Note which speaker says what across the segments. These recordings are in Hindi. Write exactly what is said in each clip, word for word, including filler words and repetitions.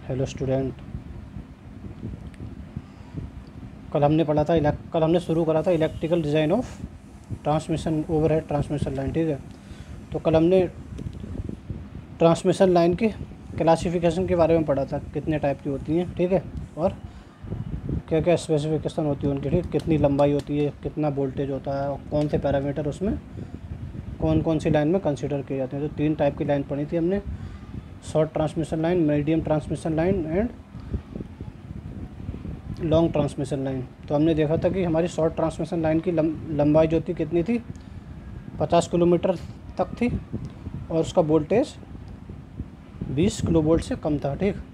Speaker 1: हेलो स्टूडेंट, कल हमने पढ़ा था इलेक्ट कल हमने शुरू करा था electrical design of transmission overhead transmission line. ठीक है, तो कल हमने ट्रांसमिशन लाइन की क्लासिफिकेशन के बारे में पढ़ा था, कितने टाइप की होती हैं। ठीक है, और क्या क्या स्पेसिफिकेशन होती है उनकी। ठीक, कितनी लंबाई होती है, कितना वोल्टेज होता है और कौन से पैरामीटर उसमें कौन कौन सी लाइन में कंसीडर किए जाते हैं। तो तीन टाइप की लाइन पढ़ी थी हमने, short transmission line, medium transmission line and long transmission line. तो हमने देखा था कि हमारी शॉर्ट ट्रांसमिशन लाइन की लंबाई जो थी कितनी थी, पचास किलोमीटर तक थी और उसका वोल्टेज बीस किलो वोल्ट से कम था। ठीक,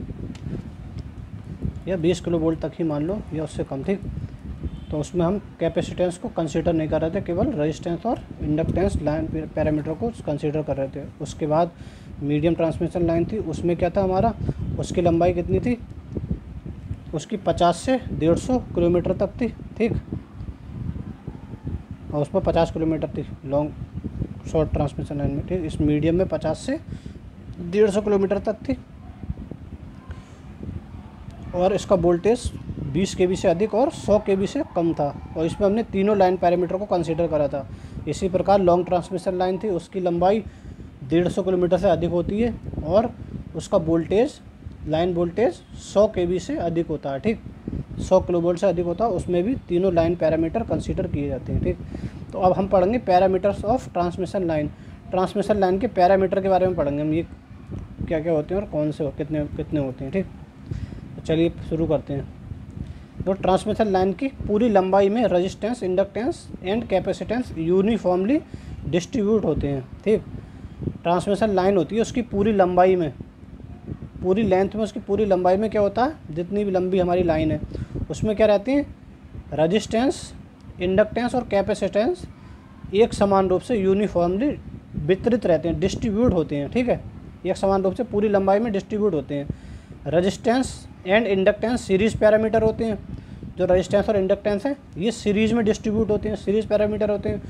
Speaker 1: या बीस किलो वोल्ट तक ही मान लो या उससे कम थी। तो उसमें हम कैपेसिटेंस को कंसीडर नहीं कर रहे थे, केवल रेजिस्टेंस और इंडक्टेंस लाइन पैरामीटर को कंसीडर कर रहे थे। उसके बाद मीडियम ट्रांसमिशन लाइन थी, उसमें क्या था हमारा, उसकी लंबाई कितनी थी, उसकी पचास से डेढ़ सौ किलोमीटर तक थी। ठीक, और उसमें पचास किलोमीटर थी लॉन्ग शॉर्ट ट्रांसमिशन लाइन में। ठीक, इस मीडियम में पचास से डेढ़ सौ किलोमीटर तक थी और इसका वोल्टेज बीस के बी से अधिक और सौ के बी से कम था। और इसमें हमने तीनों लाइन पैरामीटर को कंसीडर करा था। इसी प्रकार लॉन्ग ट्रांसमिशन लाइन थी, उसकी लंबाई डेढ़ सौ किलोमीटर से अधिक होती है और उसका वोल्टेज लाइन वोल्टेज सौ के बी से अधिक होता है। ठीक, सौ किलो वोल्ट से अधिक होता है। उसमें भी तीनों लाइन पैरामीटर कंसीडर किए जाते हैं। ठीक, तो अब हम पढ़ेंगे parameters of transmission line. Transmission line के पैरामीटर के बारे में पढ़ेंगे हम, ये क्या क्या होते हैं और कौन से कितने कितने होते हैं। ठीक, तो चलिए शुरू करते हैं। तो ट्रांसमिशन लाइन की पूरी लंबाई में resistance, inductance and capacitance uniformly distribute होते हैं। ठीक, ट्रांसमिशन लाइन होती है उसकी पूरी लंबाई में, पूरी लेंथ में, उसकी पूरी लंबाई में क्या होता है, जितनी भी लंबी हमारी लाइन है उसमें क्या रहती है, रेजिस्टेंस, इंडक्टेंस और कैपेसिटेंस एक समान रूप से यूनिफॉर्मली वितरित रहते हैं, डिस्ट्रीब्यूट होते हैं। ठीक है, एक समान रूप से पूरी लंबाई में डिस्ट्रीब्यूट होते हैं। Resistance and inductance series parameter होते हैं। जो रेजिस्टेंस और इंडक्टेंस है ये सीरीज़ में डिस्ट्रीब्यूट होते हैं, सीरीज़ पैरामीटर होते हैं।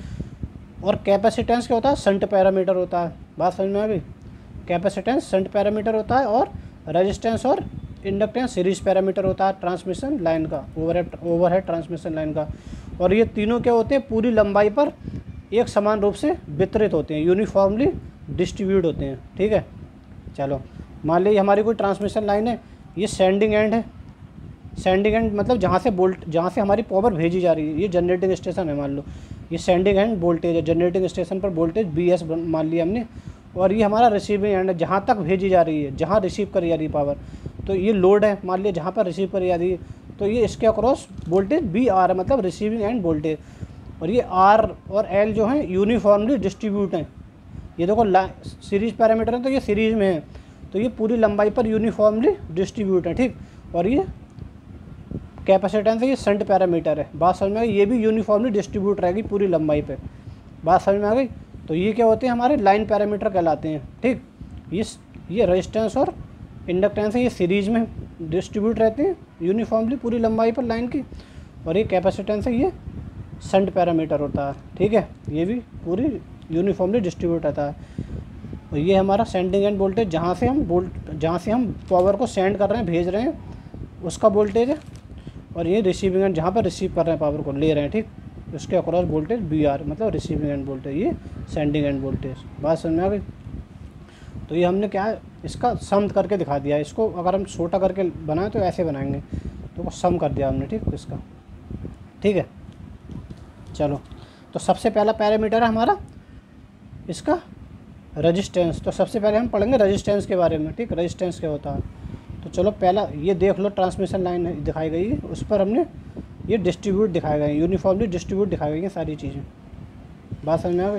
Speaker 1: और कैपेसिटेंस क्या होता है, शंट पैरामीटर होता है। बात समझ में आ गई, कैपेसिटेंस शंट पैरामीटर होता है और रेजिस्टेंस और इंडक्टेंस सीरीज पैरामीटर होता है ट्रांसमिशन लाइन का, ओवरहेड ओवरहेड ट्रांसमिशन लाइन का। और ये तीनों क्या होते हैं, पूरी लंबाई पर एक समान रूप से वितरित होते हैं, यूनिफॉर्मली डिस्ट्रीब्यूट होते हैं। ठीक है, चलो मान लीजिए हमारी कोई ट्रांसमिशन लाइन है, ये सेंडिंग एंड है। सेंडिंग एंड मतलब जहाँ से वोल्ट जहाँ से हमारी पावर भेजी जा रही है, ये जनरेटिंग स्टेशन है मान लो, ये सेंडिंग एंड वोल्टेज है। जनरेटिंग स्टेशन पर वोल्टेज बी एस मान लिया हमने, और ये हमारा रिसीविंग एंड है, जहाँ तक भेजी जा रही है, जहाँ रिसीव करी जा रही है पावर। तो ये लोड है मान लिया, जहाँ पर रिसीव करी जा रही है, तो ये इसके अक्रॉस वोल्टेज बी आर है, मतलब रिसीविंग एंड वोल्टेज। और ये आर और एल जो हैं यूनिफॉर्मली डिस्ट्रीब्यूट हैं। ये देखो सीरीज पैरामीटर है तो ये सीरीज में है, तो ये पूरी लंबाई पर यूनिफॉर्मली डिस्ट्रीब्यूट है। ठीक, और ये कैपेसिटेंस है, ये शंट पैरामीटर है। बात समझ में आ गई, ये भी यूनिफॉर्मली डिस्ट्रीब्यूट रहेगी पूरी लंबाई पे। बात समझ में आ गई। तो ये क्या होते हैं, हमारे लाइन पैरामीटर कहलाते हैं। ठीक, ये ये रेजिस्टेंस और इंडक्टेंस है, ये सीरीज में डिस्ट्रीब्यूट रहते हैं यूनिफॉर्मली पूरी लंबाई पर लाइन की। और ये कैपेसिटेंस है, ये शंट पैरामीटर होता है। ठीक है, ये भी पूरी यूनिफॉर्मली डिस्ट्रीब्यूट रहता है। और ये हमारा सेंडिंग एंड वोल्टेज, जहाँ से हम वोल्ट जहाँ से हम पावर को सेंड कर रहे हैं, भेज रहे हैं, उसका वोल्टेज है। और ये रिसीविंग एंड, जहाँ पर रिसीव कर रहे हैं, पावर को ले रहे हैं, ठीक, उसके अक्रॉस वोल्टेज बी आर, मतलब रिसीविंग एंड वोल्टेज, ये सेंडिंग एंड वोल्टेज। बात समझ में आ गई। तो ये हमने क्या है, इसका सम करके दिखा दिया। इसको अगर हम छोटा करके बनाएं तो ऐसे बनाएंगे, तो वो सम कर दिया हमने। ठीक, इसका ठीक है। चलो, तो सबसे पहला पैरामीटर है हमारा इसका रेजिस्टेंस। तो सबसे पहले हम पढ़ेंगे रेजिस्टेंस के बारे में। ठीक, रेजिस्टेंस क्या होता है। तो चलो पहला ये देख लो, ट्रांसमिशन लाइन दिखाई गई है, उस पर हमने ये डिस्ट्रीब्यूट दिखाए गए हैं, यूनिफॉर्मली डिस्ट्रीब्यूट दिखाई गई हैं सारी चीज़ें। बात समझ में आ गई।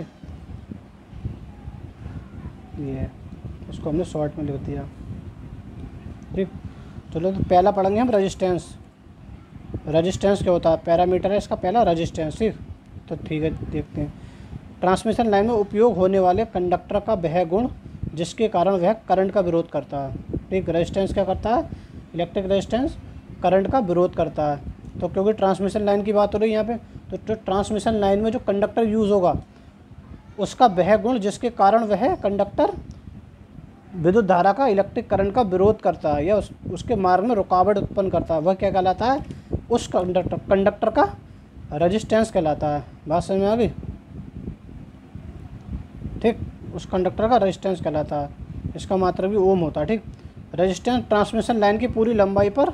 Speaker 1: ये इसको हमने शॉर्ट में लिख दिया। ठीक, चलो तो पहला पढ़ेंगे हम रेजिस्टेंस। रेजिस्टेंस क्या होता है, पैरामीटर है इसका पहला रेजिस्टेंस। ठीक, तो ठीक है, देखते हैं। ट्रांसमिशन लाइन में उपयोग होने वाले कंडक्टर का वह गुण जिसके कारण वह करंट का विरोध करता है। ठीक, रेजिस्टेंस क्या करता है, इलेक्ट्रिक रेजिस्टेंस करंट का विरोध करता है। तो क्योंकि ट्रांसमिशन लाइन की बात हो रही है यहाँ पे, तो ट्रांसमिशन लाइन में जो कंडक्टर यूज़ होगा उसका वह गुण जिसके कारण वह कंडक्टर विद्युत धारा का इलेक्ट्रिक करंट का विरोध करता है या उस, उसके मार्ग में रुकावट उत्पन्न करता है, वह क्या कहलाता है? उस कंडक्टर कंडक्टर का रेजिस्टेंस कहलाता है। बात समझ में आ गई? ठीक, उस कंडक्टर का रेजिस्टेंस कहलाता है। इसका मात्रा भी ओम होता है। ठीक, रेजिस्टेंस ट्रांसमिशन लाइन की पूरी लंबाई पर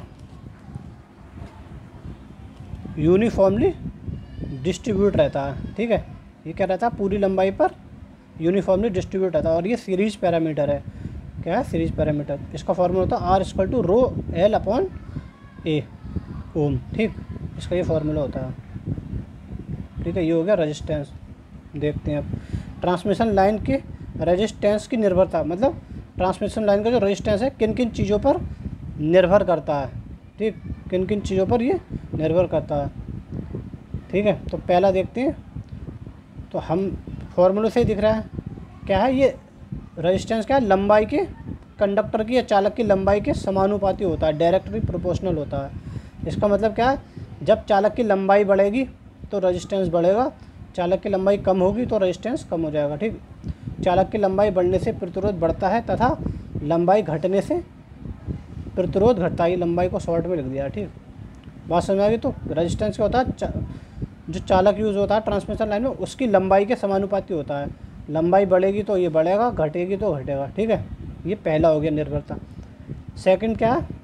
Speaker 1: यूनिफॉर्मली डिस्ट्रीब्यूट रहता है। ठीक है, ये क्या रहता है? पूरी लंबाई पर यूनिफॉर्मली डिस्ट्रीब्यूट रहता है और ये सीरीज पैरामीटर है। क्या है? Series parameter. इसका फॉर्मूला होता है R equal to rho L upon A ohm. ठीक, इसका ये फॉर्मूला होता है। ठीक है, ये हो गया रेजिस्टेंस। देखते हैं अब ट्रांसमिशन लाइन के रेजिस्टेंस की निर्भरता, मतलब ट्रांसमिशन लाइन का जो रेजिस्टेंस है किन किन चीज़ों पर निर्भर करता है। ठीक, किन किन चीज़ों पर ये निर्भर करता है। ठीक है, तो पहला देखते हैं। तो हम फॉर्मूले से ही दिख रहा है क्या है ये रेजिस्टेंस, क्या है? लंबाई के कंडक्टर की या चालक की लंबाई के समानुपाती होता है, डायरेक्टली प्रोपोर्शनल होता है। इसका मतलब क्या है? जब चालक की लंबाई बढ़ेगी तो रेजिस्टेंस बढ़ेगा, चालक की लंबाई कम होगी तो रेजिस्टेंस कम हो जाएगा। ठीक, चालक की लंबाई बढ़ने से प्रतिरोध बढ़ता है तथा लंबाई घटने से प्रतिरोध घटता है। ये लंबाई को शॉर्ट में लिख दिया। ठीक, बात समझ आ गई? तो रेजिस्टेंस क्या होता है? चा, जो चालक यूज़ होता है ट्रांसमिशन लाइन में उसकी लंबाई के समानुपाती होता है। लंबाई बढ़ेगी तो ये बढ़ेगा, घटेगी तो घटेगा। ठीक है, ये पहला हो गया निर्भरता। सेकंड क्या है?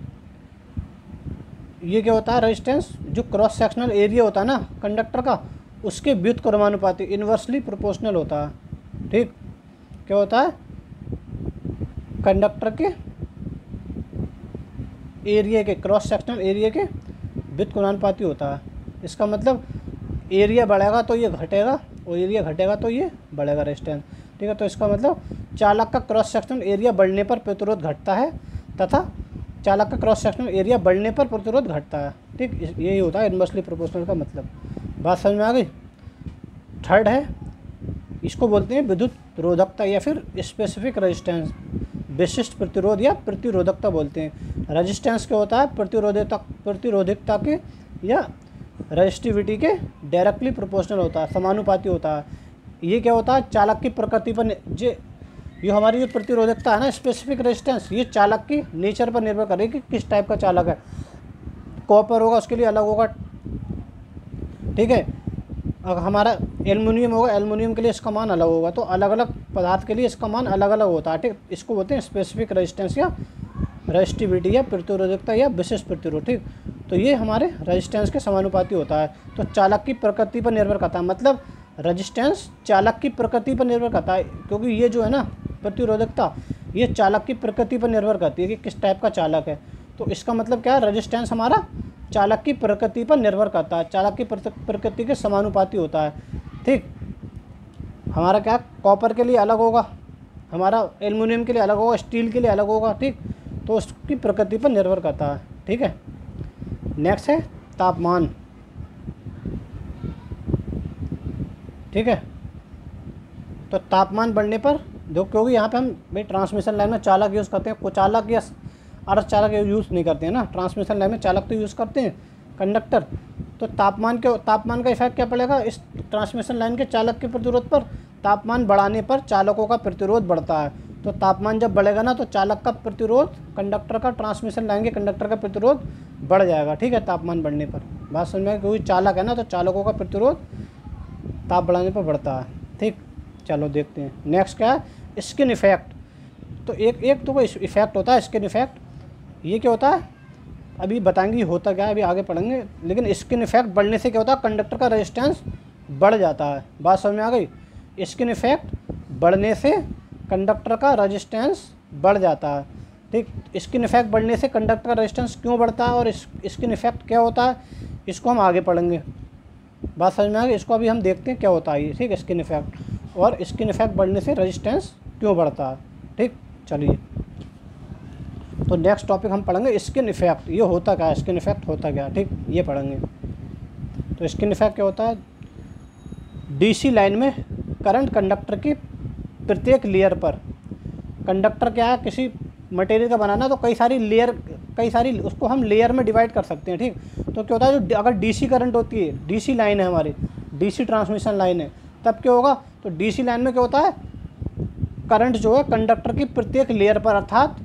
Speaker 1: ये क्या होता है? रेजिस्टेंस जो क्रॉस सेक्शनल एरिया होता है ना कंडक्टर का, उसके व्युत्क्रमानुपाती इन्वर्सली प्रोपोर्शनल होता है। ठीक, क्या होता है? कंडक्टर के एरिया के, क्रॉस सेक्शनल एरिया के व्युत्क्रमानुपाती होता है। इसका मतलब एरिया बढ़ेगा तो ये घटेगा और एरिया घटेगा तो ये बढ़ेगा रेजिस्टेंस। ठीक है, तो इसका मतलब चालक का क्रॉस सेक्शनल एरिया बढ़ने पर प्रतिरोध घटता है तथा चालक का क्रॉस सेक्शनल एरिया बढ़ने पर प्रतिरोध घटता है। ठीक, यही होता है इन्वर्सली प्रोपोर्शनल का मतलब। बात समझ में आ गई? थर्ड है, इसको बोलते हैं विद्युत रोधकता या फिर स्पेसिफिक रेजिस्टेंस, विशिष्ट प्रतिरोध या प्रतिरोधकता बोलते हैं। रेजिस्टेंस क्या होता है? प्रतिरोधकता प्रतिरोधकता के या रेजिस्टिविटी के डायरेक्टली प्रोपोर्शनल होता है, समानुपाती होता है। ये क्या होता है? चालक की प्रकृति पर जे ये हमारी जो प्रतिरोधकता है ना स्पेसिफिक रेजिस्टेंस, ये चालक की नेचर पर निर्भर करेगी कि किस टाइप का चालक है। कॉपर होगा उसके लिए अलग होगा। ठीक है, अगर हमारा एल्युमिनियम होगा, एल्युमिनियम के लिए इसका मान अलग होगा। तो अलग अलग पदार्थ के लिए इसका मान अलग अलग होता है। ठीक, इसको बोलते हैं स्पेसिफिक रेजिस्टेंस या रेजिस्टिविटी या प्रतिरोधकता या विशिष्ट प्रतिरोध। ठीक, तो ये हमारे रेजिस्टेंस के समानुपाती होता है। तो चालक की प्रकृति पर निर्भर करता है, मतलब रेजिस्टेंस चालक की प्रकृति पर निर्भर करता है, क्योंकि ये जो है ना प्रतिरोधकता ये चालक की प्रकृति पर निर्भर करती है कि किस टाइप का चालक है। तो इसका मतलब क्या है? रेजिस्टेंस हमारा चालक की प्रकृति पर निर्भर करता है, चालक की प्रकृति के समानुपाती होता है। ठीक, हमारा क्या कॉपर के लिए अलग होगा, हमारा एल्युमिनियम के लिए अलग होगा, स्टील के लिए अलग होगा। ठीक, तो उसकी प्रकृति पर निर्भर करता है। ठीक है, नेक्स्ट है तापमान। ठीक है, तो तापमान बढ़ने पर जो, क्योंकि यहाँ पे हम भाई ट्रांसमिशन लाइन में चालक यूज़ करते हैं, को चालक या अर्धचालक यूज़ नहीं करते हैं ना, ट्रांसमिशन लाइन में चालक तो यूज़ करते हैं कंडक्टर। तो तापमान के तापमान का इफेक्ट क्या पड़ेगा इस ट्रांसमिशन लाइन के चालक के प्रतिरोध पर? तापमान बढ़ाने पर चालकों का प्रतिरोध बढ़ता है। तो तापमान जब बढ़ेगा ना तो चालक का प्रतिरोध, कंडक्टर का, ट्रांसमिशन लाइन के कंडक्टर का प्रतिरोध बढ़ जाएगा। ठीक है, तापमान बढ़ने पर। बात समझ में, क्योंकि चालक है ना तो चालकों का प्रतिरोध ताप बढ़ाने पर बढ़ता है। ठीक, चलो देखते हैं नेक्स्ट क्या है? Skin effect. तो एक एक तो कोई इफेक्ट होता है स्किन इफेक्ट। ये क्या होता है अभी बताएंगे होता क्या है, अभी आगे पढ़ेंगे। लेकिन स्किन इफेक्ट बढ़ने से क्या होता है? कंडक्टर का रेजिस्टेंस बढ़ जाता है। बात समझ में आ गई? स्किन इफेक्ट बढ़ने से कंडक्टर का रेजिस्टेंस बढ़ जाता है। ठीक, स्किन इफेक्ट बढ़ने से कंडक्टर का रेजिस्टेंस क्यों बढ़ता है और स्किन इफेक्ट क्या होता है, इसको हम आगे पढ़ेंगे। बात समझ में आ गई? इसको अभी हम देखते हैं क्या होता है ये। ठीक, स्किन इफेक्ट और स्किन इफेक्ट बढ़ने से रेजिस्टेंस क्यों बढ़ता है। ठीक, चलिए तो नेक्स्ट टॉपिक हम पढ़ेंगे स्किन इफेक्ट। ये होता क्या है, स्किन इफेक्ट होता क्या है। ठीक, ये पढ़ेंगे। तो स्किन इफेक्ट क्या होता है? डीसी लाइन में करंट कंडक्टर की प्रत्येक लेयर पर, कंडक्टर क्या है किसी मटेरियल का बनाना तो कई सारी लेयर, कई सारी उसको हम लेयर में डिवाइड कर सकते हैं। ठीक, तो क्या होता है जो अगर डीसी करंट होती है, डीसी लाइन है हमारी, डीसी ट्रांसमिशन लाइन है, तब क्या होगा? तो डीसी लाइन में क्या होता है? करंट जो है कंडक्टर की प्रत्येक लेयर पर अर्थात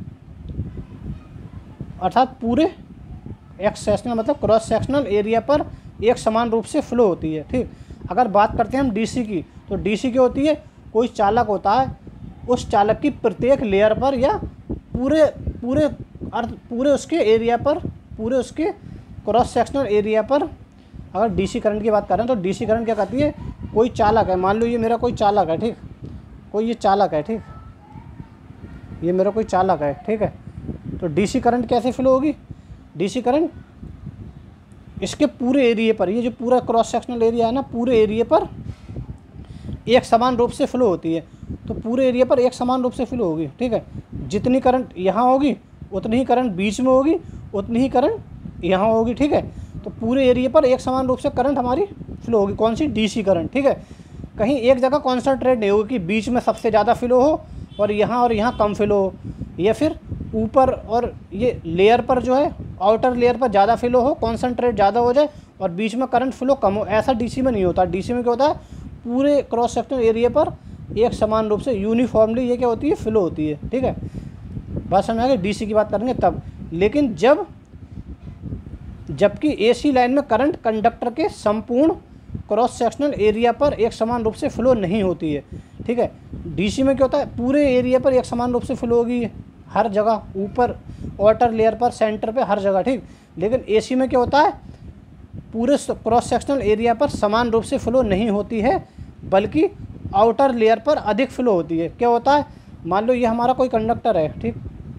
Speaker 1: अर्थात पूरे एक्स सेक्शनल मतलब क्रॉस सेक्शनल एरिया पर एक समान रूप से फ्लो होती है। ठीक, अगर बात करते हैं हम डीसी की, तो डीसी क्या होती है, कोई चालक होता है, उस चालक की प्रत्येक लेयर पर या पूरे पूरे अर्थ पूरे उसके एरिया पर पूरे उसके क्रॉस सेक्शनल एरिया पर अगर डीसी करंट की बात करें तो डीसी करंट क्या कहती है, कोई चालक है, मान लो ये मेरा कोई चालक है, ठीक, कोई ये चालक है, ठीक, ये मेरा कोई चालक है, ठीक है, तो डीसी करंट कैसे फ्लो होगी, डीसी करंट इसके पूरे एरिया पर, ये जो पूरा क्रॉस सेक्शनल एरिया है ना, पूरे एरिया पर एक समान रूप से फ्लो होती है। तो पूरे एरिया पर एक समान रूप से फ्लो होगी, ठीक है, जितनी करंट यहाँ होगी उतनी ही करंट बीच में होगी, उतनी ही करंट यहाँ होगी, ठीक है, तो पूरे एरिया पर एक समान रूप से करंट हमारी फ्लो होगी। कौन सी, डीसी करंट, ठीक है, कहीं एक जगह कॉन्सेंट्रेट नहीं होगी कि बीच में सबसे ज़्यादा फ्लो हो और यहाँ और यहाँ कम फ्लो हो, या फिर ऊपर और ये लेयर पर जो है आउटर लेयर पर ज़्यादा फ्लो हो, कॉन्सेंट्रेट ज़्यादा हो जाए और बीच में करंट फ्लो कम हो, ऐसा डीसी में नहीं होता। डीसी में क्या होता है, पूरे क्रॉस सेक्शनल एरिया पर एक समान रूप से यूनिफॉर्मली ये क्या होती है, फ्लो होती है, ठीक है, बात समझ आ गई। डीसी की बात करेंगे तब, लेकिन जब जबकि एसी लाइन में करंट कंडक्टर के संपूर्ण क्रॉस सेक्शनल एरिया पर एक समान रूप से फ्लो नहीं होती है, ठीक है, डीसी में क्या होता है, पूरे एरिया पर एक समान रूप से फ्लो होगी, हर जगह, ऊपर वाटर लेयर पर, सेंटर पे, हर जगह, ठीक, लेकिन एसी में क्या होता है, पूरे क्रॉस सेक्शनल एरिया पर समान रूप से फ्लो नहीं होती है, बल्कि आउटर लेयर पर अधिक फ्लो होती है। क्या होता है, मान लो ये हमारा कोई कंडक्टर है, ठीक,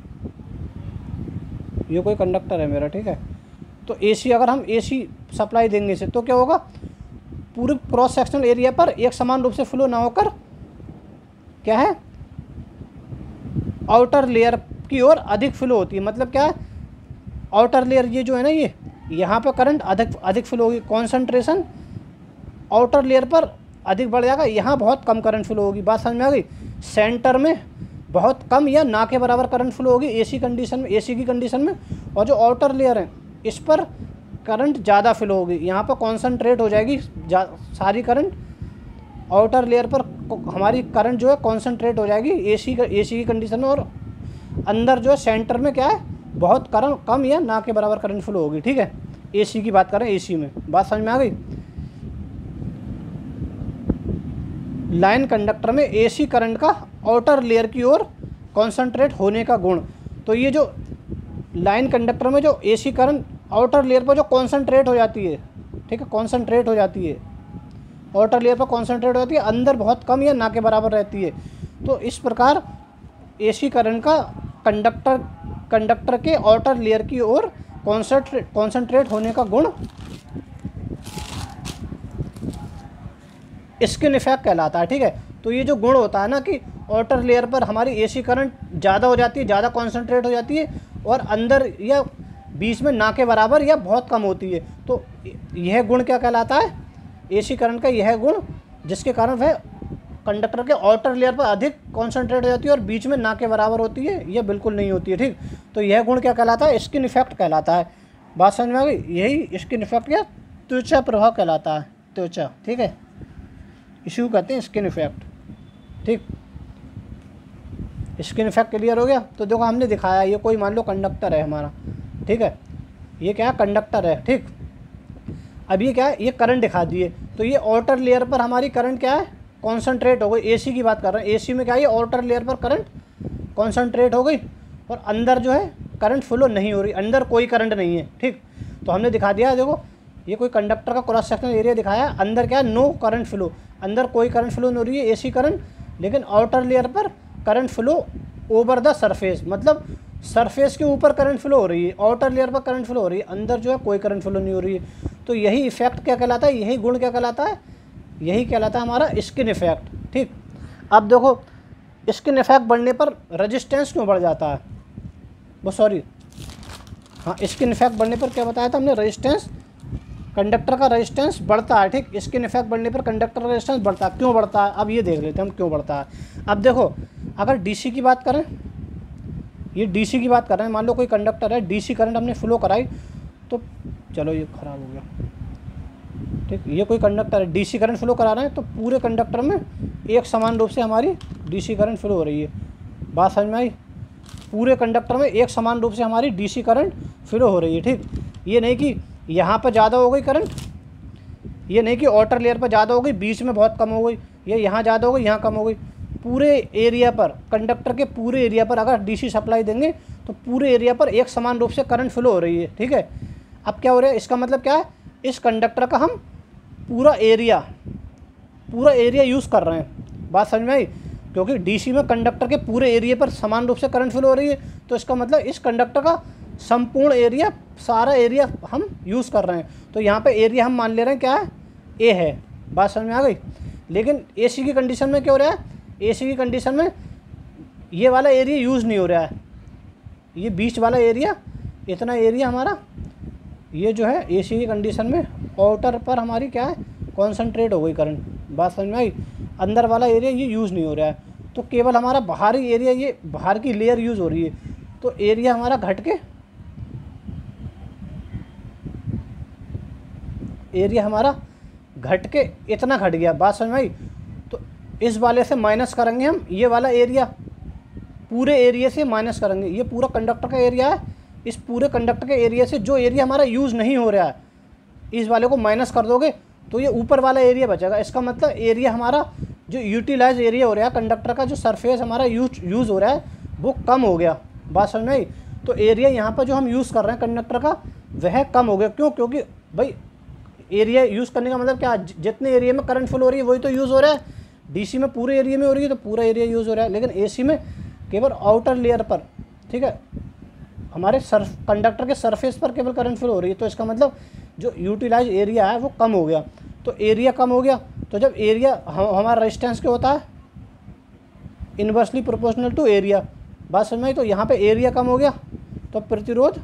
Speaker 1: ये कोई कंडक्टर है मेरा, ठीक है, तो एसी अगर हम एसी सप्लाई देंगे इसे तो क्या होगा, पूरे क्रॉस सेक्शनल एरिया पर एक समान रूप से फ्लो ना होकर क्या है, आउटर लेयर की ओर अधिक फ्लो होती है। मतलब क्या है, आउटर लेयर ये जो है ना, ये यहाँ पर करंट अधिक अधिक फ्लो होगी, कॉन्सेंट्रेशन आउटर लेयर पर अधिक बढ़ जाएगा, यहाँ बहुत कम करंट फ्लो होगी। बात समझ में आ गई। सेंटर में बहुत कम या ना के बराबर करंट फ्लो होगी एसी कंडीशन में, एसी की कंडीशन में, और जो आउटर लेयर है इस पर करंट ज़्यादा फ्लो होगी, यहाँ पर कॉन्सेंट्रेट हो जाएगी सारी करंट, आउटर लेयर पर हमारी करंट जो है कॉन्सेंट्रेट हो जाएगी एसी एसी की कंडीशन में, और अंदर जो है सेंटर में क्या है, बहुत करंट कम या ना के बराबर करंट फ्लो होगी, ठीक है, एसी की बात करें, एसी में। बात समझ में आ गई। लाइन कंडक्टर में एसी करंट का आउटर लेयर की ओर कॉन्सेंट्रेट होने का गुण, तो ये जो लाइन कंडक्टर में जो एसी करंट आउटर लेयर पर जो कॉन्सेंट्रेट हो जाती है, ठीक है, कॉन्सेंट्रेट हो जाती है, आउटर लेयर पर कॉन्सेंट्रेट हो जाती है, अंदर बहुत कम या ना के बराबर रहती है। तो इस प्रकार एसी करंट का कंडक्टर कंडक्टर के आउटर लेयर की ओर कॉन्सेंट्रेट कॉन्सेंट्रेट होने का गुण स्किन इफेक्ट कहलाता है, ठीक है। तो ये जो गुण होता है ना कि आउटर लेयर पर हमारी एसी करंट ज़्यादा हो जाती है, ज़्यादा कॉन्सेंट्रेट हो जाती है, और अंदर या बीच में ना के बराबर या बहुत कम होती है, तो यह गुण क्या कहलाता है, एसी करंट का यह गुण, जिसके कारण वह कंडक्टर के आउटर लेयर पर अधिक कॉन्सेंट्रेट हो जाती है और बीच में ना के बराबर होती है, यह बिल्कुल नहीं होती है, ठीक। तो यह गुण क्या कहलाता है, स्किन इफेक्ट कहलाता है। बात समझ में आ गई। यही स्किन इफेक्ट या त्वचा प्रभाव कहलाता है, त्वचा, ठीक है, इसी को कहते हैं स्किन इफेक्ट, ठीक। स्किन इफेक्ट क्लियर हो गया। तो देखो हमने दिखाया, ये कोई मान लो कंडक्टर है हमारा, ठीक है, ये क्या है, कंडक्टर है, ठीक। अब ये क्या है, ये करंट दिखा दिए, तो ये आउटर लेयर पर हमारी करंट क्या है, कॉन्सेंट्रेट हो गई। एसी की बात कर रहे हैं, एसी में क्या है, आउटर लेयर पर करंट कॉन्सेंट्रेट हो गई और अंदर जो है करंट फ्लो नहीं हो रही, अंदर कोई करंट नहीं है, ठीक। तो हमने दिखा दिया, देखो ये कोई कंडक्टर का क्रॉस सेक्शनल एरिया दिखाया, अंदर क्या है, नो करंट फ्लो, अंदर कोई करंट फ्लो नहीं हो रही है एसी करंट, लेकिन आउटर लेयर पर current flow over the surface, मतलब सरफेस के ऊपर करंट फ्लो हो रही है, आउटर लेयर पर करंट फ्लो हो रही है, अंदर जो है कोई करंट फ्लो नहीं हो रही है। तो यही इफेक्ट क्या कहलाता है, यही गुण क्या कहलाता है, यही कहलाता है हमारा स्किन इफेक्ट, ठीक। अब देखो स्किन इफेक्ट बढ़ने पर रेजिस्टेंस क्यों बढ़ जाता है, वो सॉरी हाँ, स्किन इफेक्ट बढ़ने पर क्या बताया था हमने, रेजिस्टेंस, कंडक्टर का रेजिस्टेंस बढ़ता है, ठीक। स्किन इफेक्ट बढ़ने पर कंडक्टर का रेजिस्टेंस बढ़ता है, क्यों बढ़ता है, अब ये देख लेते हैं हम क्यों बढ़ता है। अब देखो अगर डीसी की बात करें, ये डीसी की बात कर रहे हैं, मान लो कोई कंडक्टर है, डीसी करंट हमने फ्लो कराई, तो चलो ये ख़राब हो गया, ठीक, ये कोई कंडक्टर है, डीसी करंट फ्लो करा रहे हैं तो पूरे कंडक्टर में एक समान रूप से हमारी डीसी करंट फ्लो हो रही है। बात समझ में आई? पूरे कंडक्टर में एक समान रूप से हमारी डीसी करंट फ्लो हो रही है। ठीक, ये नहीं कि यहाँ पर ज़्यादा हो गई करंट, ये नहीं कि आउटर लेयर पर ज़्यादा हो गई, बीच में बहुत कम हो गई, ये यहाँ ज़्यादा हो गई, यहाँ कम हो गई। पूरे एरिया पर, कंडक्टर के पूरे एरिया पर अगर डीसी सप्लाई देंगे तो पूरे एरिया पर एक समान रूप से करंट फ्लो हो रही है। ठीक है, अब क्या हो रहा है, इसका मतलब क्या है, इस कंडक्टर का हम पूरा एरिया पूरा एरिया यूज़ कर रहे हैं। बात समझ में आई? क्योंकि डीसी में कंडक्टर के पूरे एरिया पर समान रूप से करंट फ्लो हो रही है, तो इसका मतलब इस कंडक्टर का संपूर्ण एरिया, सारा एरिया हम यूज़ कर रहे हैं। तो यहाँ पे एरिया हम मान ले रहे हैं क्या है, ए है। बात समझ में आ गई? लेकिन एसी की कंडीशन में क्या हो रहा है, एसी की कंडीशन में ये वाला एरिया यूज़ नहीं हो रहा है, ये बीच वाला एरिया, इतना एरिया हमारा ये जो है एसी की कंडीशन में आउटर पर हमारी क्या है, कॉन्सनट्रेट हो गई करंट। बात समझ में आई? अंदर वाला एरिया ये यूज़ नहीं हो रहा है, तो केवल हमारा बाहरी एरिया, ये बाहर की लेयर यूज़ हो रही है। तो एरिया हमारा घट के एरिया हमारा घट के इतना घट गया। बात समझ में आई? तो इस वाले से माइनस करेंगे हम, ये वाला एरिया पूरे एरिया से माइनस करेंगे। ये पूरा कंडक्टर का एरिया है, इस पूरे कंडक्टर के एरिया से जो एरिया हमारा यूज़ नहीं हो रहा है, इस वाले को माइनस कर दोगे तो ये ऊपर वाला एरिया बचेगा। इसका मतलब एरिया हमारा जो यूटिलाइज एरिया हो रहा है, कंडक्टर का जो सरफेस हमारा यूज यूज़ हो रहा है वो कम हो गया। बात समझ में आई? तो एरिया यहाँ पर जो हम यूज़ कर रहे हैं कंडक्टर का, वह कम हो गया। क्यों? क्योंकि भाई एरिया यूज़ करने का मतलब क्या, जितने एरिया में करंट फ्लो हो रही है वही तो यूज़ हो रहा है। डीसी में पूरे एरिया में हो रही है तो पूरा एरिया यूज़ हो रहा है, लेकिन एसी में केवल आउटर लेयर पर, ठीक है, हमारे सर्फ कंडक्टर के सरफेस पर केवल करंट फ्लो हो रही है। तो इसका मतलब जो यूटिलाइज एरिया है वो कम हो गया। तो एरिया कम हो गया, तो जब एरिया हम, हमारा रेजिस्टेंस क्या होता है, इनवर्सली प्रोपोर्शनल टू एरिया। बात समझ में आई? तो यहाँ पे एरिया कम हो गया तो प्रतिरोध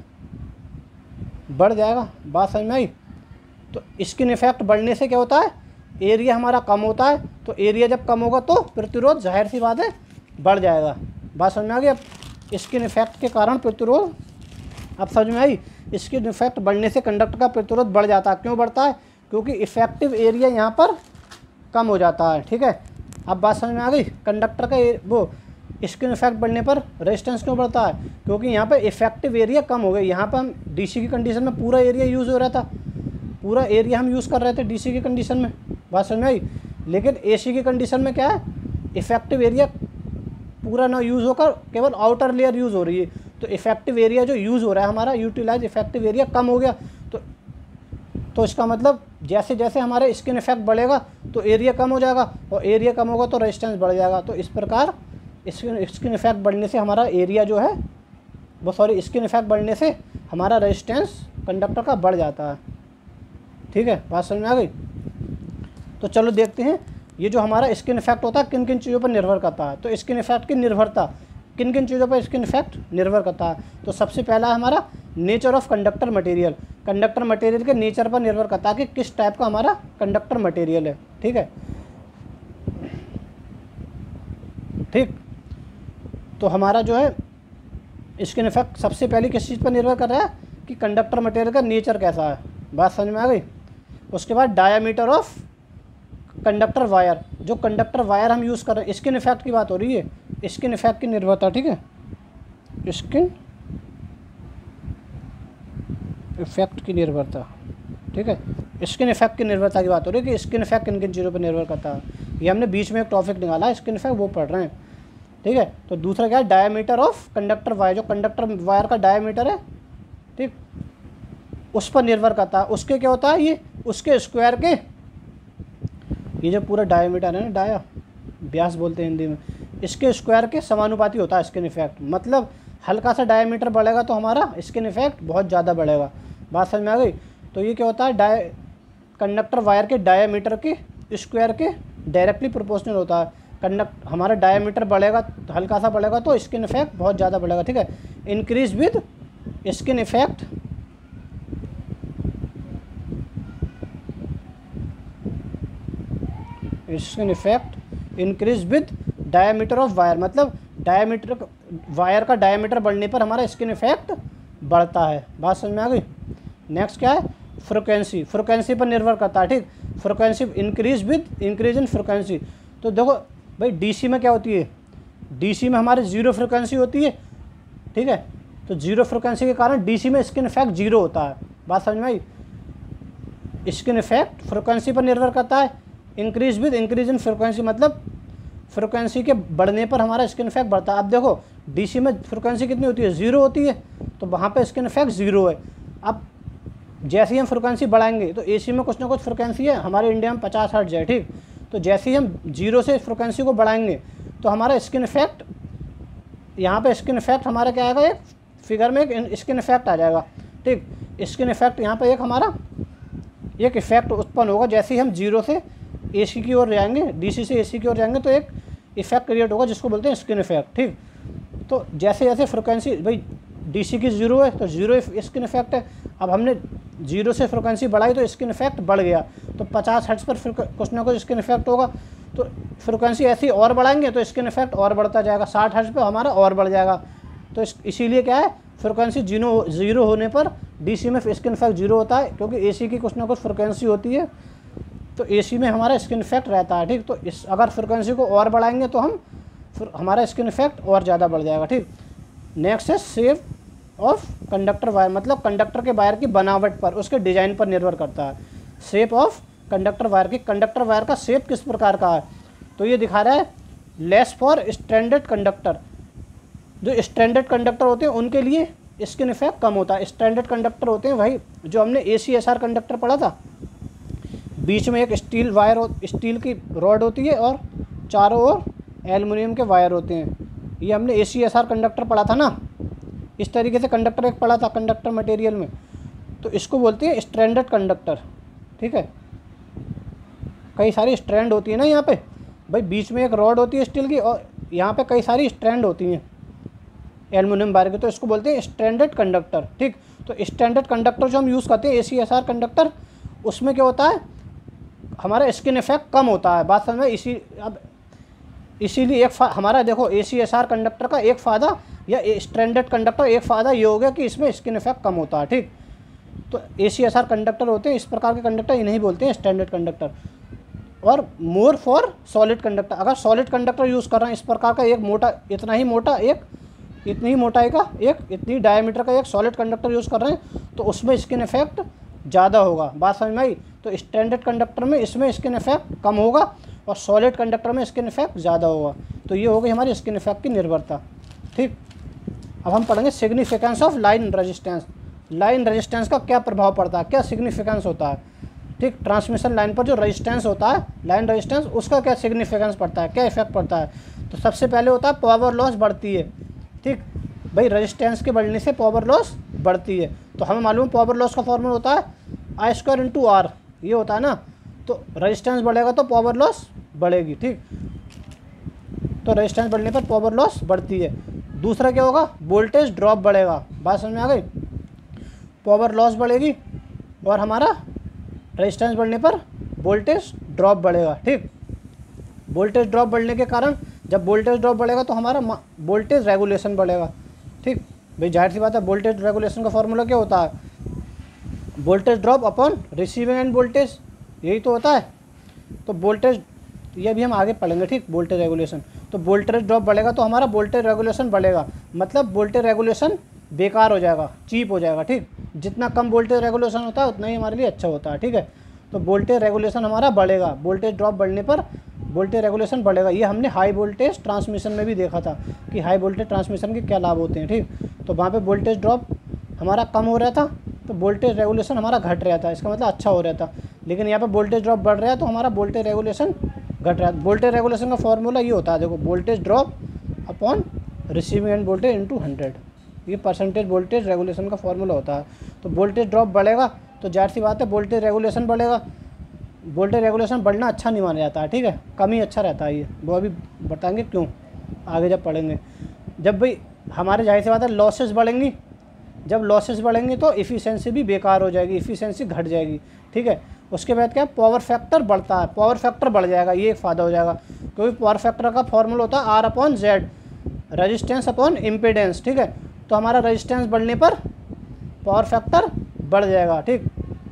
Speaker 1: बढ़ जाएगा। बात समझ में आई? तो स्किन इफेक्ट बढ़ने से क्या होता है, एरिया हमारा कम होता है, तो एरिया जब कम होगा तो प्रतिरोध जाहिर सी बात है बढ़ जाएगा। बात समझ में आ गई? अब स्किन इफेक्ट के कारण प्रतिरोध, अब समझ में आई? स्किन इफेक्ट बढ़ने से कंडक्टर का प्रतिरोध बढ़ जाता है। क्यों बढ़ता है? क्योंकि इफेक्टिव एरिया यहाँ पर कम हो जाता है। ठीक है, अब बात समझ में आ गई? कंडक्टर का वो स्किन इफेक्ट बढ़ने पर रेजिस्टेंस क्यों बढ़ता है? क्योंकि यहाँ पर इफेक्टिव एरिया कम हो गया। यहाँ पर हम डीसी की कंडीशन में पूरा एरिया यूज़ हो रहा था, पूरा एरिया हम यूज़ कर रहे थे डीसी की कंडीशन में। बात समझ में आई? लेकिन एसी की कंडीशन में क्या है, इफेक्टिव एरिया पूरा ना यूज़ होकर केवल आउटर लेयर यूज़ हो रही है। तो इफेक्टिव एरिया जो यूज़ हो रहा है हमारा, यूटिलाइज इफेक्टिव एरिया कम हो गया। तो तो इसका मतलब जैसे जैसे हमारे स्किन इफेक्ट बढ़ेगा तो एरिया कम हो जाएगा, और एरिया कम होगा तो रेजिस्टेंस बढ़ जाएगा। तो इस प्रकार स्किन स्किन इफेक्ट बढ़ने से हमारा एरिया जो है वो, सॉरी, स्किन इफेक्ट बढ़ने से हमारा रेजिस्टेंस कंडक्टर का बढ़ जाता है। ठीक है, बात समझ में आ गई? तो चलो देखते हैं ये जो हमारा स्किन इफेक्ट होता है किन किन चीज़ों पर निर्भर करता है। तो स्किन इफेक्ट की निर्भरता किन किन चीज़ों पर स्किन इफेक्ट निर्भर करता है। तो सबसे पहला है हमारा nature of conductor material. Conductor material के नेचर पर निर्भर करता है कि किस टाइप का हमारा कंडक्टर मटेरियल है। ठीक है, ठीक। तो हमारा जो है स्किन इफेक्ट सबसे पहले किस चीज़ पर निर्भर कर रहा है कि कंडक्टर मटेरियल का नेचर कैसा है। बात समझ में आ गई? उसके बाद डायामीटर ऑफ कंडक्टर वायर, जो कंडक्टर वायर हम यूज़ कर रहे हैं, स्किन इफेक्ट की बात हो रही है, स्किन इफेक्ट की निर्भरता। ठीक है, स्किन इफेक्ट की निर्भरता। ठीक है, स्किन इफेक्ट की निर्भरता की बात हो रही है कि स्किन इफेक्ट किन किन चीज़ों पर निर्भर करता है। ये हमने बीच में एक टॉपिक निकाला है स्किन इफेक्ट, वो पढ़ रहे हैं। ठीक है, तो दूसरा क्या है, डायामीटर ऑफ कंडक्टर वायर, जो कंडक्टर वायर का डायामीटर है, ठीक, उस पर निर्भर करता है। उसके क्या होता है, ये उसके स्क्वायर के, ये जो पूरा डायामीटर है ना, डाया व्यास बोलते हैं हिंदी में, इसके स्क्वायर के समानुपाती होता है स्किन इफेक्ट। मतलब हल्का सा डायामीटर बढ़ेगा तो हमारा स्किन इफेक्ट बहुत ज़्यादा बढ़ेगा। बात समझ में आ गई? तो ये क्या होता है, डाय कंडक्टर वायर के डायामीटर के स्क्वायर के डायरेक्टली प्रोपोर्शनल होता है। कंडक्ट हमारा डायामीटर बढ़ेगा, हल्का सा बढ़ेगा तो स्किन इफेक्ट बहुत ज़्यादा बढ़ेगा। ठीक है, increase with skin effect, skin effect increase with diameter of wire, मतलब डायामीटर वायर का डायामीटर बढ़ने पर हमारा स्किन इफेक्ट बढ़ता है। बात समझ में आ गई? नेक्स्ट क्या है, फ्रिक्वेंसी, फ्रिक्वेंसी पर निर्भर करता है, ठीक। Frequency increase with increase in frequency. तो देखो भाई डीसी में क्या होती है, डीसी में हमारे जीरो फ्रिक्वेंसी होती है, ठीक है। तो जीरो फ्रिक्वेंसी के कारण डीसी में स्किन इफेक्ट जीरो होता है। बात समझ में आई। स्किन इफेक्ट फ्रिक्वेंसी पर निर्भर करता है, increase with increase in frequency, मतलब फ्रिक्वेंसी के बढ़ने पर हमारा स्किन इफेक्ट बढ़ता है। अब देखो डीसी में फ्रिक्वेंसी कितनी होती है, ज़ीरो होती है, तो वहाँ पे स्किन इफेक्ट ज़ीरो है। अब जैसे ही हम फ्रिक्वेंसी बढ़ाएंगे तो एसी में कुछ ना कुछ फ्रिक्वेंसी है, हमारे इंडिया में पचास हर्ट्ज है, ठीक। तो जैसे ही हम जीरो से फ्रिक्वेंसी को बढ़ाएंगे तो हमारा स्किन इफेक्ट, यहाँ पे स्किन इफेक्ट हमारा क्या आएगा, एक फिगर में एक स्किन इफेक्ट आ जाएगा, ठीक। स्किन इफेक्ट यहाँ पे एक हमारा एक इफेक्ट उत्पन्न होगा जैसे ही हम जीरो से एसी की ओर जाएंगे, डीसी से एसी की ओर जाएंगे तो एक इफेक्ट क्रिएट होगा जिसको बोलते हैं स्किन इफेक्ट, ठीक। तो जैसे जैसे फ्रिक्वेंसी भाई डीसी की जीरो है तो जीरो स्किन इफेक्ट है। अब हमने जीरो से फ्रिक्वेंसी बढ़ाई तो स्किन इफेक्ट बढ़ गया, तो पचास हर्ट्ज पर फिर कुछ ना कुछ स्किन इफेक्ट होगा। तो फ्रिक्वेंसी ऐसी और बढ़ाएंगे तो स्किन इफेक्ट और बढ़ता जाएगा, साठ हर्ट्ज पर हमारा और बढ़ जाएगा। तो इस इसीलिए क्या है, फ्रिक्वेंसी जीरो जीरो होने पर डीसी में स्किन इफेक्ट जीरो होता है, क्योंकि एसी की कुछ ना कुछ फ्रिक्वेंसी होती है तो एसी में हमारा स्किन इफेक्ट रहता है, ठीक। तो इस अगर फ्रिक्वेंसी को और बढ़ाएंगे तो हम फिर हमारा स्किन इफेक्ट और ज़्यादा बढ़ जाएगा, ठीक। नेक्स्ट है शेप ऑफ कंडक्टर वायर, मतलब कंडक्टर के वायर की बनावट पर, उसके डिज़ाइन पर निर्भर करता है। शेप ऑफ कंडक्टर वायर की, कंडक्टर वायर का शेप किस प्रकार का है, तो ये दिखा रहा है लेस फॉर स्टैंडर्ड कंडक्टर। जो स्टैंडर्ड कंडक्टर होते हैं उनके लिए स्किन इफेक्ट कम होता है। स्टैंडर्ड कंडक्टर होते हैं भाई जो हमने A C S R conductor पढ़ा था, बीच में एक स्टील वायर हो, स्टील की रॉड होती है और चारों ओर एल्युमिनियम के वायर होते हैं। ये हमने A C S R conductor पढ़ा था ना, इस तरीके से कंडक्टर एक पढ़ा था कंडक्टर मटेरियल में, तो इसको बोलते हैं स्ट्रैंडेड कंडक्टर, ठीक है। कई सारी स्ट्रैंड होती है ना यहाँ पे भाई, बीच में एक रॉड होती है स्टील की और यहाँ पे कई सारी स्ट्रैंड होती हैं एल्युमिनियम वायर की, तो इसको बोलते हैं स्ट्रैंडेड कंडक्टर, ठीक। तो स्टैंडर्ड कंडक्टर जो हम यूज़ करते हैं A C S R conductor, उसमें क्या होता है हमारा स्किन इफेक्ट कम होता है। बात समझ में। इसी अब इसीलिए एक हमारा देखो A C S R conductor का एक फ़ायदा या स्टैंडर्ड कंडक्टर एक फ़ायदा ये हो गया कि इसमें स्किन इफेक्ट कम होता है, ठीक। तो A C S R conductor होते हैं इस प्रकार के कंडक्टर, इन्हें बोलते हैं स्टैंडर्ड कंडक्टर। और मोर फॉर सॉलिड कंडक्टर, अगर सॉलिड कंडक्टर यूज़ कर रहे हैं इस प्रकार का एक मोटा, इतना ही मोटा एक इतनी ही मोटाई का एक इतनी डायमीटर का एक सॉलिड कंडक्टर यूज़ कर रहे हैं तो उसमें स्किन इफेक्ट ज़्यादा होगा। बात समझ में आई। तो स्टैंडर्ड कंडक्टर में इसमें स्किन इफेक्ट कम होगा और सॉलिड कंडक्टर में स्किन इफेक्ट ज़्यादा होगा। तो ये हो गई हमारी स्किन इफेक्ट की निर्भरता, ठीक। अब हम पढ़ेंगे significance of line resistance. Line resistance का क्या प्रभाव पड़ता है, क्या सिग्निफिकेंस होता है, ठीक। ट्रांसमिशन लाइन पर जो रेजिस्टेंस होता है, लाइन रेजिस्टेंस, उसका क्या सिग्निफिकेंस पड़ता है, क्या इफेक्ट पड़ता है। तो सबसे पहले होता है पावर लॉस बढ़ती है, ठीक भाई। रेजिस्टेंस के बढ़ने से पावर लॉस बढ़ती है। तो हमें मालूम है पावर लॉस का फॉर्मूला होता है आई स्क्वायर इंटू आर, ये होता है ना। तो रेजिस्टेंस बढ़ेगा तो पावर लॉस बढ़ेगी, ठीक। तो रेजिस्टेंस बढ़ने पर पावर लॉस बढ़ती है। दूसरा क्या होगा, वोल्टेज ड्रॉप बढ़ेगा। बात समझ में आ गई। पावर लॉस बढ़ेगी और हमारा रेजिस्टेंस बढ़ने पर वोल्टेज ड्रॉप बढ़ेगा, ठीक। वोल्टेज ड्रॉप बढ़ने के कारण, जब वोल्टेज ड्रॉप बढ़ेगा तो हमारा वोल्टेज रेगुलेशन बढ़ेगा, ठीक भाई। जाहिर सी बात है वोल्टेज रेगुलेशन का फॉर्मूला क्या होता है, voltage drop upon receiving end voltage, यही तो होता है। तो वोल्टेज, ये भी हम आगे पढ़ेंगे, ठीक। वोल्टेज रेगुलेशन, तो वोल्टेज ड्रॉप बढ़ेगा तो हमारा वोल्टेज रेगुलेशन बढ़ेगा, मतलब वोल्टेज रेगुलेशन बेकार हो जाएगा, चीप हो जाएगा, ठीक। जितना कम वोल्टेज रेगुलेशन होता है उतना ही हमारे लिए अच्छा होता है, ठीक है। तो वोल्टेज रेगुलेशन हमारा बढ़ेगा, वोल्टेज ड्रॉप बढ़ने पर वोल्टेज रेगुलेशन बढ़ेगा। ये हमने हाई वोल्टेज ट्रांसमिशन में भी देखा था कि हाई वोल्टेज ट्रांसमिशन के क्या लाभ होते हैं, ठीक। तो वहाँ पे वोल्टेज ड्रॉप हमारा कम हो रहा था तो वोल्टेज रेगुलेशन हमारा घट रहा था, इसका मतलब अच्छा हो रहा था। लेकिन यहाँ पे वोल्टेज ड्रॉप बढ़ रहा है तो हमारा वोल्टेज रेगुलेशन घट रहा है। वोल्टेज रेगुलेशन का फॉर्मूला ये होता है, देखो, voltage drop upon receiving end voltage into hundred, ये परसेंटेज वोल्टेज रेगुलेशन का फॉर्मूला होता है। तो वोल्टेज ड्रॉप बढ़ेगा तो जाहिर सी बात है वोल्टेज रेगुलेशन बढ़ेगा। वोल्टेज रेगुलेशन बढ़ना अच्छा नहीं माना जाता है, ठीक है, कम ही अच्छा रहता है। ये वो अभी बताएंगे क्यों आगे जब पढ़ेंगे। जब भाई हमारे जाहिर सी बात है लॉसेस बढ़ेंगी, जब लॉसेस बढ़ेंगे तो इफ़िशेंसी भी बेकार हो जाएगी, इफ़िशेंसी घट जाएगी, ठीक है। उसके बाद क्या, पावर फैक्टर बढ़ता है, पावर फैक्टर बढ़ जाएगा, ये एक फ़ायदा हो जाएगा। क्योंकि पावर फैक्टर का फॉर्मूला होता है R upon Z, resistance upon impedance, ठीक है। तो हमारा रेजिस्टेंस बढ़ने पर पावर फैक्टर बढ़ जाएगा, ठीक।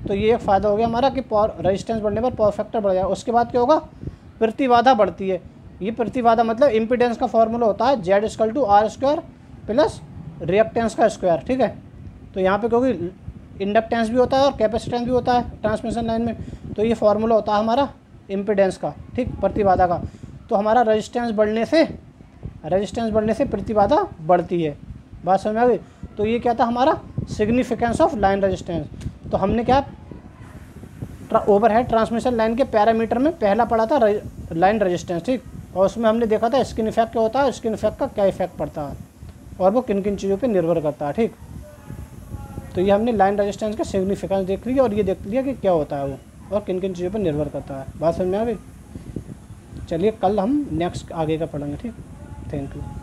Speaker 1: तो ये एक फ़ायदा हो गया हमारा कि रेजिस्टेंस बढ़ने पर पावर फैक्टर बढ़ जाएगा। उसके बाद क्या होगा, प्रतिबाधा बढ़ती है। ये प्रतिबाधा मतलब इम्पीडेंस का फॉर्मूला होता है Z equal to R square plus reactance का स्क्वायर, ठीक है। तो यहाँ पे क्योंकि इंडक्टेंस भी होता है और कैपेसिटेंस भी होता है ट्रांसमिशन लाइन में, तो ये फार्मूला होता है हमारा इम्पीडेंस का, ठीक, प्रतिबाधा का। तो हमारा रेजिस्टेंस बढ़ने से रेजिस्टेंस बढ़ने से प्रतिबाधा बढ़ती है। बात समझ में आ गई। तो ये क्या था हमारा सिग्निफिकेंस ऑफ लाइन रेजिस्टेंस। तो हमने क्या ओवरहेड ट्रांसमिशन लाइन के पैरामीटर में पहला पढ़ा था लाइन रेजिस्टेंस, ठीक, और उसमें हमने देखा था स्किन इफेक्ट क्या होता है, स्किन इफेक्ट का क्या इफेक्ट पड़ता है और वो किन किन चीज़ों पे निर्भर करता है, ठीक। तो ये हमने लाइन रेजिस्टेंस का सिग्निफिकेंस देख लिया और ये देख लिया कि क्या होता है वो और किन किन चीज़ों पर निर्भर करता है। बात समझ में आ गई। चलिए कल हम नेक्स्ट आगे का पढ़ेंगे, ठीक। Thank you.